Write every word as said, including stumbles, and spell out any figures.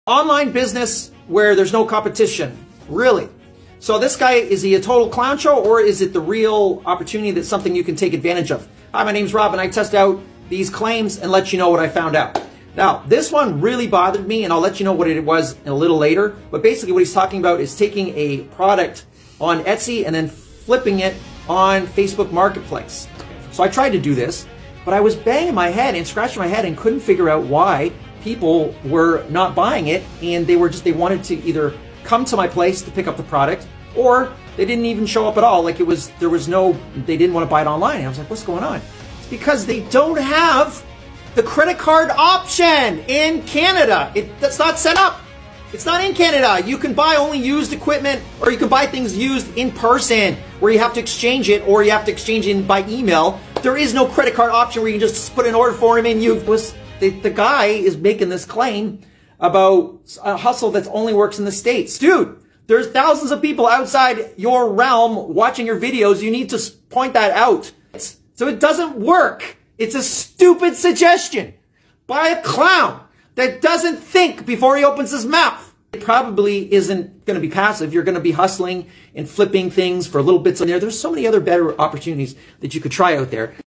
Online business where there's no competition, really. So this guy, is he a total clown show, or is it the real opportunity that's something you can take advantage of? Hi, my name's Rob and I test out these claims and let you know what I found out. Now, this one really bothered me and I'll let you know what it was a little later. But basically what he's talking about is taking a product on Etsy and then flipping it on Facebook Marketplace. So I tried to do this, but I was banging my head and scratching my head and couldn't figure out why people were not buying it, and they were just, they wanted to either come to my place to pick up the product, or they didn't even show up at all. Like it was, there was no, they didn't want to buy it online. And I was like, what's going on? It's because they don't have the credit card option in Canada. It, that's not set up. It's not in Canada. You can buy only used equipment, or you can buy things used in person where you have to exchange it, or you have to exchange it by email. There is no credit card option where you can just put an order for him and you was, the, the guy is making this claim about a hustle that only works in the States. Dude, there's thousands of people outside your realm watching your videos. You need to point that out. So it doesn't work. It's a stupid suggestion by a clown that doesn't think before he opens his mouth. It probably isn't going to be passive. You're going to be hustling and flipping things for little bits in there. There's so many other better opportunities that you could try out there.